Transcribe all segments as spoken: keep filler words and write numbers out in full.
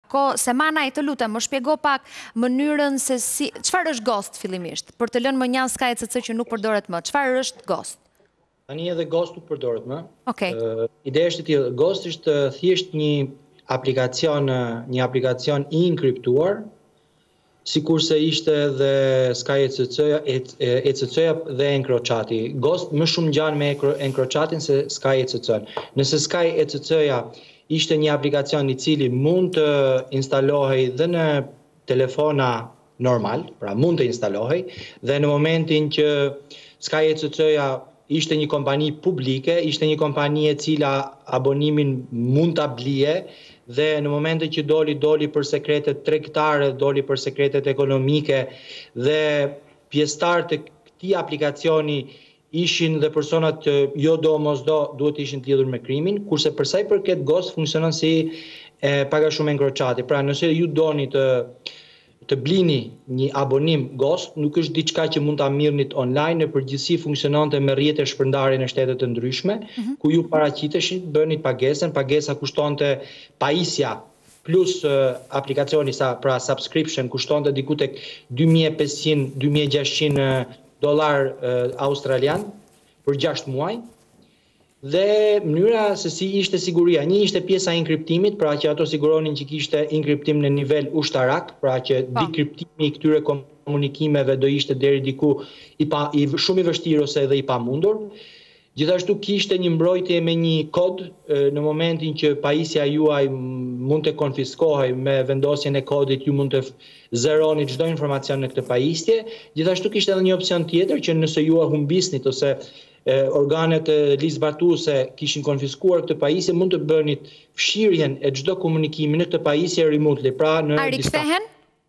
ko Semana, i të lutem, më shpjego pak mënyrën se si... Çfarë është Ghost fillimisht? Për të lënë më njanë Sky E C C që nuk përdoret më. Çfarë është Ghost? Tani edhe Ghost nuk përdoret më. Okej. Ideja është e tillë. Ghost është thjesht një aplikacion, një aplikacion i inkriptuar, sikurse ishte dhe Sky E C C-ja, E C C-ja dhe EncroChati. Ghost më shumë ngjan me EncroChatin se Sky E C C-n. Nëse Sky E C C-ja ishte një aplikacion i cili mund të instalohej dhe në telefona normal, pra mund të instalohej, dhe në momentin që Sky E C C-ja ishte një kompani publike, ishte një kompani e cila abonimin mund ta blije, dhe në momentin që doli, doli për sekretet tregtare, doli për sekretet ekonomike, dhe pjesëtarët e këtij aplikacioni ishin dhe personat që jo do mos do duhet ishin të lidhur me krimin, kurse për sa i përket Ghost funksionon si e, paga shumë EncroChati. Pra nëse ju doni të të blini një abonim Ghost, nuk është diçka që mund ta mirënit online, në përgjithësi funksiononte me rrjete shpërndarje në shtete të ndryshme, mm-hmm. ku ju paraqiteshin, bënit pagesën, pagesa kushtonte pajisja plus uh, aplikacioni sa pra subscription kushtonte diku tek dy mijë e pesëqind dy mijë e gjashtëqind dollar uh, australian për gjashtë muaj. Dhe mënyra se si ishte siguria, një ishte pjesa e inkriptimit, pra që ato siguronin që kishte inkriptim në nivel ushtarak, pra që dekriptimi i këtyre komunikimeve do ishte deri diku i, pa, i shumë i vështirë ose edhe i pamundur. Gjithashtu kishte një mbrojtje me një kod në momentin që pajisja juaj mund të konfiskohej me vendosjen e kodit, ju mund të zeroni çdo informacion në këtë pajisje. Gjithashtu kishte edhe një opsion tjetër që nëse ju e humbisnit ose organet ligjzbatuese kishin konfiskuar këtë pajisje, mund të bënit fshirjen e çdo komunikimi në këtë pajisje remotely, pra në A rikthehen?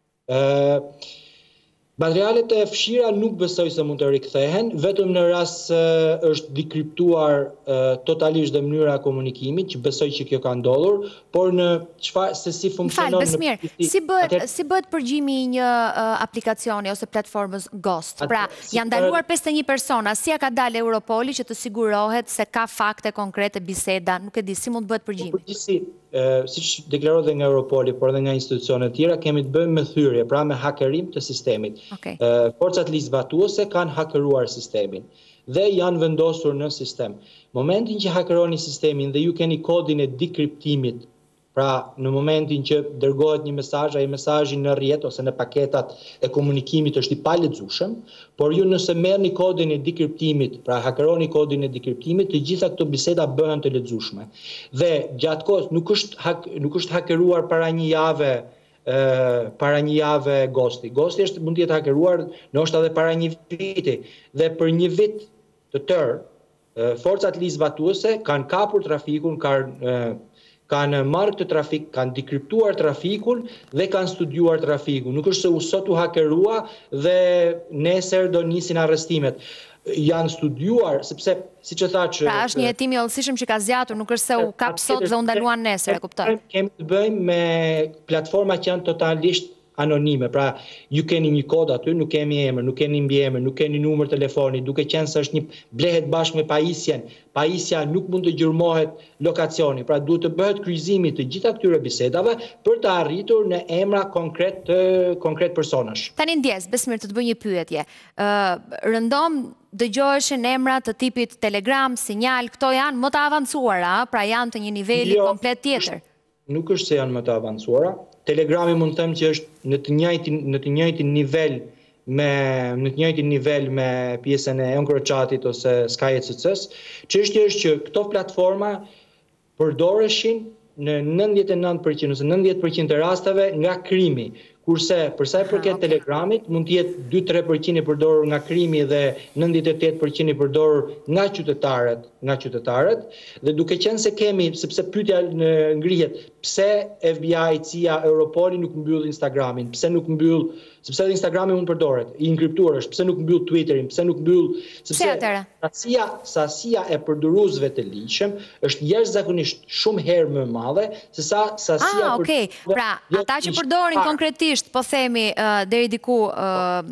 Ë Materialet e fshira nuk besoj se mund të rikthehen, vetëm në rast se është dekriptuar uh, totalisht dhe mënyra e komunikimit, që besoj që kjo ka ndodhur, por në çfarë se si funksionon. Fal, Besmir, si bëhet atër... si bëhet përgjimi i një uh, aplikacioni ose platformës Ghost? Pra, atër, si janë ndaluar pesëdhjetë e një persona, si ja ka dalë Europoli që të sigurohet se ka fakte konkrete, biseda, nuk e di si mund të bëhet përgjimi. Përgjithësi, Uh, si që deklarohet dhe nga Europoli, por dhe nga institucionet tjera, kemi të bëjmë me thyrje, pra me hakerim të sistemit. Okay. Uh, forcat ligjzbatuese kanë hakeruar sistemin dhe janë vendosur në sistem. Momentin që hakeroni sistemin dhe ju keni kodin e dekriptimit, pra në momentin që dërgohet një mesazh, ai mesazhi në rrjet ose në paketat e komunikimit është i palexueshëm, por ju nëse merrni kodin e dekriptimit, pra hakeroni kodin e dekriptimit, të gjitha këto biseda bëhen të lexueshme. Dhe gjatë kohës nuk është hak, nuk është hakeruar para një jave, uh, para një jave Ghosti. Ghosti është mund të jetë hakeruar ndoshta edhe para një viti, dhe për një vit të tërë, uh, forcat ligjzbatuese kanë kapur trafikun, kanë uh, kanë marrë këtë trafik, kanë dekriptuar trafikun dhe kanë studiuar trafikun. Nuk është se u sot u hakerua dhe nesër do nisin arrestimet. Janë studiuar, sepse, si që tha që... Pra është një hetim i hollësishëm që ka zgjatur, nuk është se u kap sot dhe u ndaluan nesër, e kuptoj. Kemi të bëjmë me platforma që janë totalisht anonime, pra ju keni një kod aty, nuk kemi emër, nuk keni mbiemër, nuk keni numër telefoni, duke qenë se është një blehet bashkë me pajisjen, pajisja nuk mund të gjurmohet lokacioni, pra duhet të bëhet kryqëzimi të gjitha këtyre bisedave për të arritur në emra konkret të konkret personash. Tani ndjes, Besmir, të të bëj një pyetje. Uh, rëndom dëgjoheshin emra të tipit Telegram, Sinjal, këto janë më të avancuara, pra janë të një niveli jo, komplet tjetër. Nuk është se janë më të avancuara. Telegrami mund të them që është në të njëjtin në të njëjtin nivel me në të njëjtin nivel me pjesën e EncroChatit ose Sky E C C-s. Çështja është që këto platforma përdoreshin në nëntëdhjetë e nëntë përqind ose nëntëdhjetë përqind të rasteve nga krimi. Kurse për sa i përket okay. Telegramit, mund të jetë dy tre përqind i përdorur nga krimi dhe nëntëdhjetë e tetë përqind i përdorur nga qytetarët, nga qytetarët, dhe duke qenë se kemi, sepse pyetja ngrihet, pse F B I, C I A, Europoli nuk mbyll Instagramin, pse nuk mbyll, sepse Instagrami mund përdoret, i inkriptuar është, pse nuk mbyll Twitterin, pse nuk mbyll, sepse sasia, sasia e përdoruesve të ligjshëm është jashtëzakonisht shumë herë më e madhe se sa sasia ah, okay. Pra, ata që përdorin konkretisht, po themi uh, deri diku uh,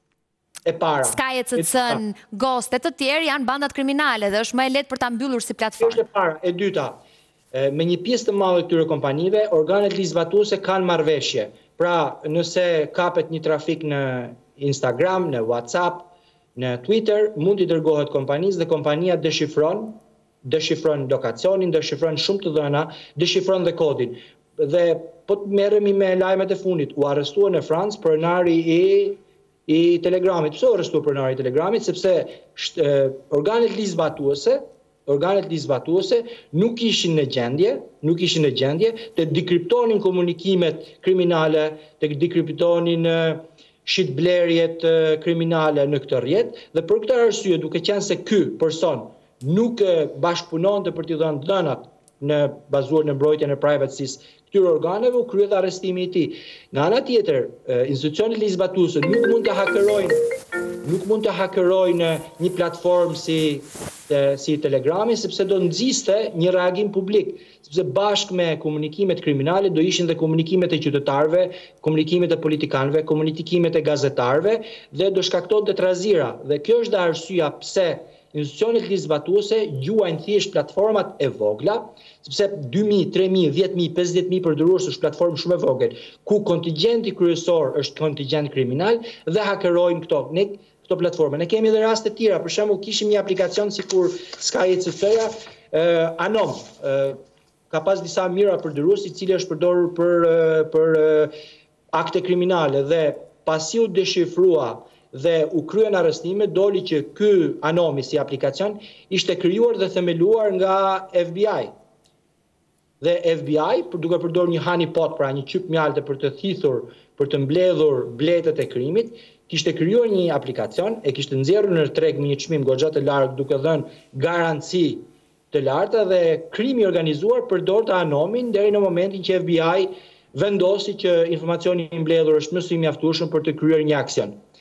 e para. Sky E C C-n, Ghost e të tjerë janë bandat kriminale dhe është më e lehtë për ta mbyllur si platformë. Është e para, e dyta. me një pjesë të madhe këtyre kompanive, organet ligjzbatuese kanë marrëveshje. Pra, nëse kapet një trafik në Instagram, në WhatsApp, në Twitter, mund t'i dërgohet kompanisë dhe kompania deshifron, deshifron lokacionin, deshifron shumë të dhëna, deshifron dhe kodin. Dhe po të merremi me lajmet e fundit, u arrestua në Francë pronari i i Telegramit. Pse u arrestua pronari i Telegramit? Sepse shtë, organet ligjzbatuese, organet ligjzbatuese nuk ishin në gjendje, nuk ishin në gjendje të dekriptonin komunikimet kriminale, të dekriptonin shitblerjet kriminale në këtë rrjet, dhe për këtë arsye, duke qenë se ky person nuk bashkëpunonte për t'i dhënë dhënat në bazuar në mbrojtjen e privacy-së këtyre organeve, u kryet arrestimi i tij. Nga ana tjetër, institucionet ligjzbatuese nuk mund të hakerojnë, nuk mund të hakerojnë një platformë si si Telegrami, sepse do nxiste një reagim publik, sepse bashkë me komunikimet kriminale do ishin dhe komunikimet e qytetarëve, komunikimet e politikanëve, komunikimet e gazetarëve dhe do shkaktonte trazira. Dhe kjo është arsyeja pse institucionet ligjzbatuese gjuajnë thjesht platformat e vogla, sepse dy mijë, tre mijë, dhjetë mijë, pesëdhjetë mijë përdorës është platformë shumë e vogël, ku kontingjenti kryesor është kontingjent kriminal dhe hakerojnë këto. Ne këto platforma. Ne kemi edhe raste të tjera, për shembull kishim një aplikacion sikur Sky E C C-ja, eh, Anom, eh, ka pas disa mira përdorës i cili është përdorur për për eh, akte kriminale dhe pasi u deshifrua dhe u kryen arrestime, doli që ky Anomi si aplikacion ishte krijuar dhe themeluar nga F B I. Dhe F B I, për duke përdorur një honeypot, pra një qyp mjalte për të thithur, për të mbledhur bletët e krimit, kishte krijuar një aplikacion, e kishte nxjerrur në treg me një çmim goxha të larg duke dhënë garanci të larta dhe krimi i organizuar përdorte Anomin deri në momentin që F B I vendosi që informacioni i mbledhur është më i mjaftueshëm për të kryer një aksion.